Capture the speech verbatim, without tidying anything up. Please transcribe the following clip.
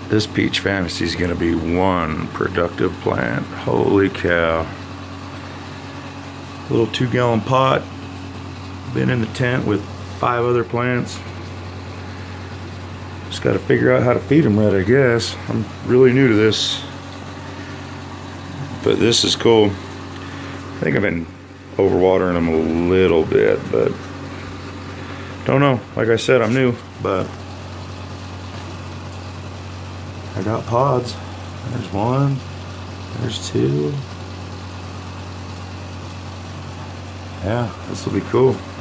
This Peach Fantasy is going to be one productive plant. Holy cow. Little two gallon pot. Been in the tent with five other plants. Just got to figure out how to feed them right, I guess. I'm really new to this. But this is cool. I think I've been overwatering them a little bit, but don't know. Like I said, I'm new, but I got pods. There's one, there's two. Yeah, this will be cool.